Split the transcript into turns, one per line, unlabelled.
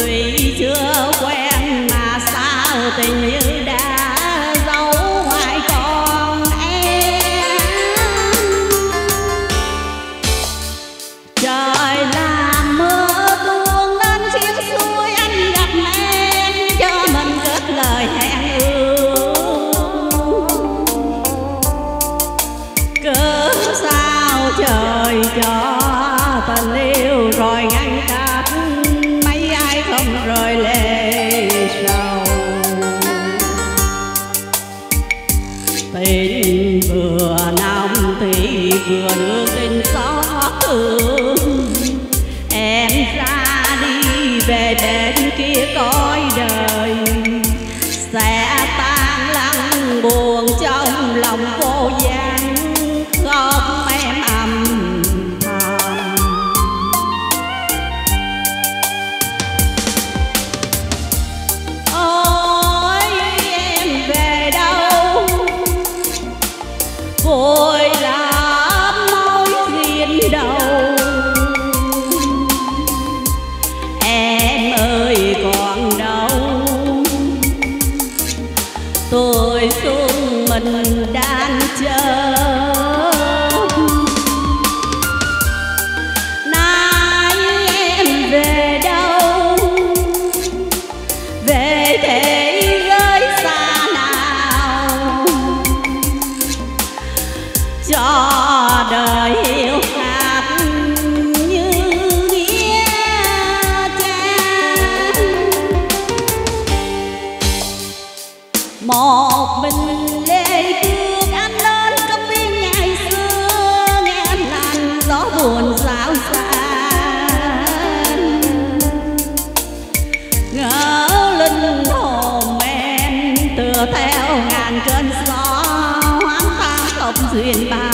Tuy chưa quen mà sao tình như đã giấu ngoài con em. Trời làm mưa tuôn nên chiếc xuôi anh gặp em, cho mình cất lời hẹn ước. Cớ sao trời cho tình yêu rồi ngăn cách, mấy ai không rơi lệ sầu. Tình vừa nồng thì vừa đưa tình xót thương. Em ra đi về bên kia cõi đời, sẽ tan lắng buồn trong lòng vô vàn, không em âm thầm. Ôi em về đâu vội làm mối duyên đầu. Em ơi còn đâu tuổi xuân mình đang chờ. Nay em về đâu về thế giới xa nào, cho đời hiểu hát như nghĩa trang. Một mình lê bước anh lên công viên ngày xưa, nghe làn gió buồn xao xạc, ngỡ linh hồn em tựa theo ngàn cơn gió hoang tàn không duyên bạc.